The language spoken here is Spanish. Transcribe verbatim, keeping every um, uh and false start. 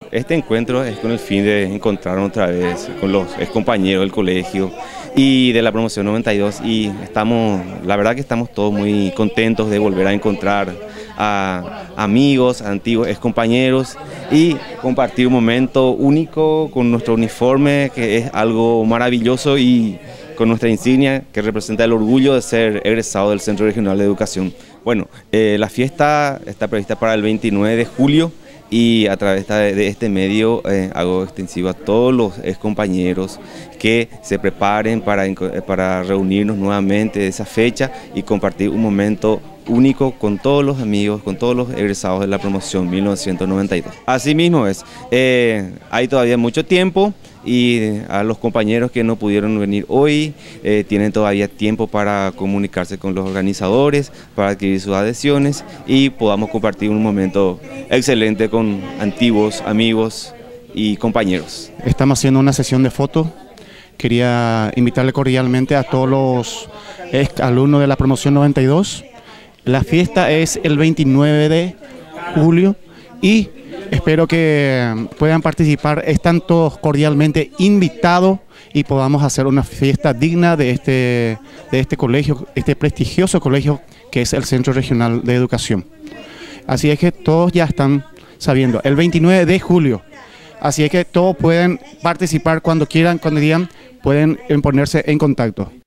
Este encuentro es con el fin de encontrarnos otra vez con los ex compañeros del colegio y de la promoción noventa y dos, y estamos, la verdad que estamos todos muy contentos de volver a encontrar a amigos, a antiguos ex compañeros y compartir un momento único con nuestro uniforme, que es algo maravilloso, y con nuestra insignia que representa el orgullo de ser egresado del Centro Regional de Educación. Bueno, eh, la fiesta está prevista para el veintinueve de julio. Y a través de este medio eh, hago extensivo a todos los ex compañeros que se preparen para, para reunirnos nuevamente de esa fecha y compartir un momento único con todos los amigos, con todos los egresados de la promoción mil novecientos noventa y dos. Así mismo es, eh, hay todavía mucho tiempo, y a los compañeros que no pudieron venir hoy eh, tienen todavía tiempo para comunicarse con los organizadores, para adquirir sus adhesiones y podamos compartir un momento excelente con antiguos amigos y compañeros. Estamos haciendo una sesión de fotos. Quería invitarle cordialmente a todos los ex alumnos de la promoción noventa y dos. La fiesta es el veintinueve de julio y espero que puedan participar. Están todos cordialmente invitados y podamos hacer una fiesta digna de este, de este colegio, este prestigioso colegio que es el Centro Regional de Educación. Así es que todos ya están sabiendo, el veintinueve de julio. Así es que todos pueden participar cuando quieran, cuando digan, pueden ponerse en contacto.